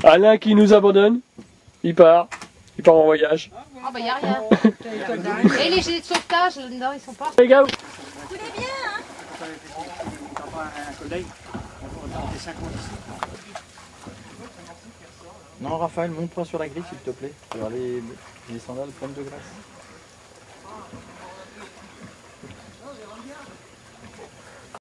Alain qui nous abandonne. Il part en voyage. Ah bah y'a rien. Et les gilets de sauvetage là-dedans, ils sont pas. Les gars, Vous voulez bien hein? Non, Raphaël, monte-toi sur la grille s'il te plaît. Alors les sandales pleines de glace.